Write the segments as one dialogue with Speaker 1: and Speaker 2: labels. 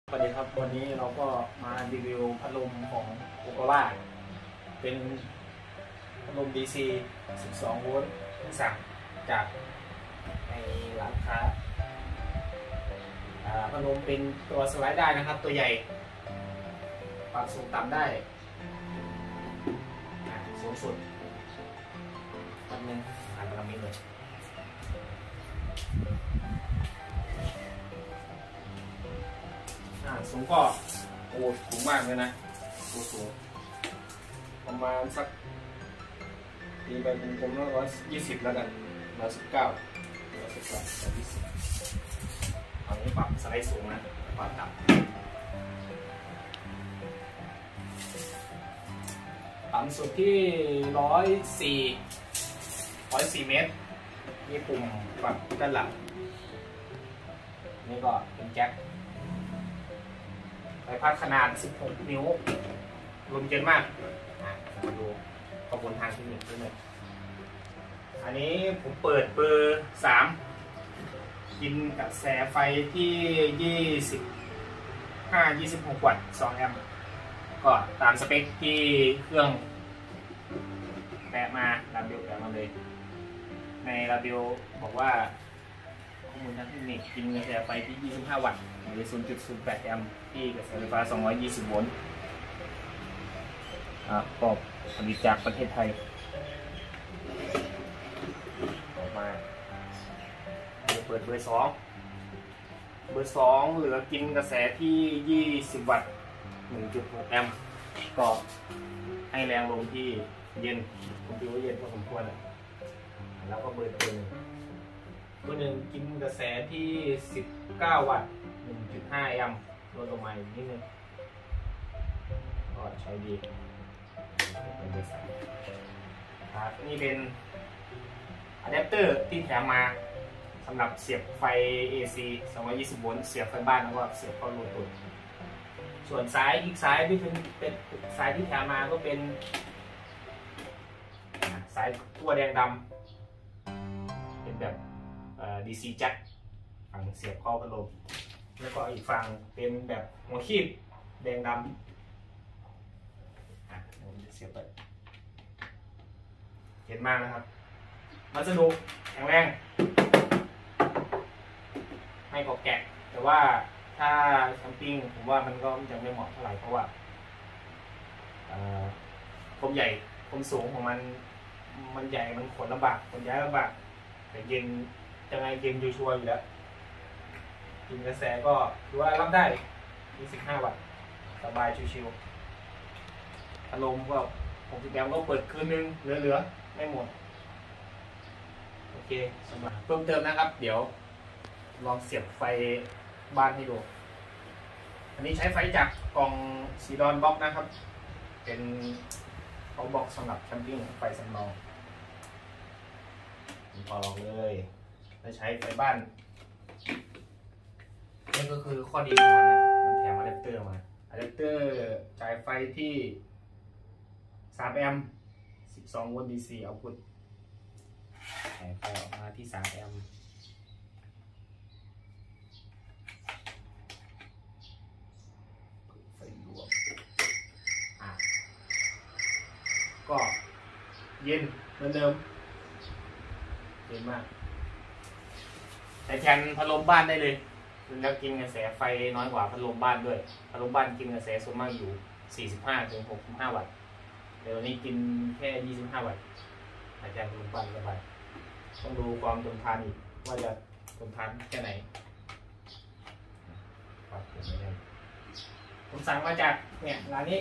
Speaker 1: สวัสดีครับวันนี้เราก็มารีวิวพัดลมของโอโกล่าเป็นพัดลม DC 12 โวลต์ที่สั่งจากในร้านค้าพัดลมเป็นตัวสไลด์ได้นะครับตัวใหญ่ปรับสูงต่ำได้สูงสุดพัดนึงอ่านกระมิดเลยสูงก็โอ้สูงมากเลยนะสูงประมาณสักตีไปเป็นผม120แล้วกัน119 ตอนนี้ปรับสไลด์สูงนะปรับต่ำสุดที่104 เมตรมีปุ่มปรับด้านหลังนี่ก็เป็นแจ็คใบพัดขนาด16 นิ้วลมเย็นมากมาดูข้อมูลทางเทคนิคด้วยอันนี้ผมเปิดเบอร์ 3กินกระแสไฟที่26 วัตต์ 2 แอมป์ก็ตามสเปคที่เครื่องแปะมาระเบียบแปะมาเลยในระเบียบบอกว่าข้อมูลทางเทคนิคกินกระแสไฟที่25 วัตต์หรือ 0.08 แอมป์ที่กระแสไฟฟ้า 220 โวลต์ก็ผลิตจากประเทศไทยออกมาเปิดเบอร์ 2เหลือกินกระแสที่20 วัตต์ 1.6 แอมป์ก็ให้แรงลมที่เย็นผมคิดว่าเย็นพอสมควรแล้วก็เบอร์ 1กินกระแสที่19 วัตต์ 1.5 แอมป์ลดลงมาอีกนิดนึงก็ใช้ดีเป็นเบอร์ 3ครับนี่เป็นอะแดปเตอร์ที่แถมมาสำหรับเสียบไฟ AC 220 โวลต์เสียบไฟบ้านแล้วก็เสียบเข้ารูตุ่นส่วนอีกสายที่เป็นสายที่แถมมาก็เป็นสายขั้วแดงดำเป็นแบบDC แจ็คฝั่งเสียบเข้าพัดลมแล้วก็อีกฝั่งเป็นแบบหัวคีบแดงดำผมจะเสียบไปเห็นมากนะครับวัสดุแข็งแรงไม่กรอบแกะแต่ว่าถ้าแคมปิ้งผมว่ามันก็ยังไม่เหมาะเท่าไหร่เพราะว่าความใหญ่ความสูงของมันใหญ่มันขนลำบากขนย้ายลำบากแต่เย็นยังไงเย็นชัวร์อยู่แล้วกินกระแสก็ถือว่ารับได้25 วัตต์สบายชิวๆอารมณ์ก็60 แอมป์ก็เปิดคืนนึงเหลือไม่หมดโอเคสำหรับเพิ่มเติมนะครับเดี๋ยวลองเสียบไฟบ้านให้ดูอันนี้ใช้ไฟจากกล่องซีดอนบ็อกนะครับเป็นเขาบอกสำหรับแคมปิ้งไฟสำรองพอลองเลยแล้วใช้ไฟบ้านนี่ก็คือข้อดีของมันนะมันแถมอะแดปเตอร์มาอะแดปเตอร์จ่ายไฟที่3 แอมป์ 12 โวลต์ DC เอาพุทจ่ายไฟออกมาที่3 แอมป์ไฟรวมก็เย็นเหมือนเดิมเย็นมากใช้แทนพัดลมบ้านได้เลยแล้วกินกระแสไฟน้อยกว่าพัดลมบ้านด้วยพัดลมบ้านกินกระแสส่วนมากอยู่ 45-65 วัตต์เดี๋ยวนี้กินแค่ 25 วัตต์อาจารย์พัดลมบ้านสบายต้องดูความทนทานอีกว่าจะทนทานแค่ไหนครับผมสั่งมาจากเนี่ยร้านนี้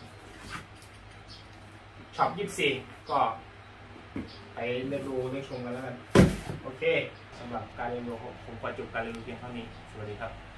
Speaker 1: ช็อป24ก็ไปเลือกดูเลือกชมกันแล้วกันโอเคสำหรับการรีวิวผมขอจบการรีวิวเพียงเท่านี้สวัสดีครับ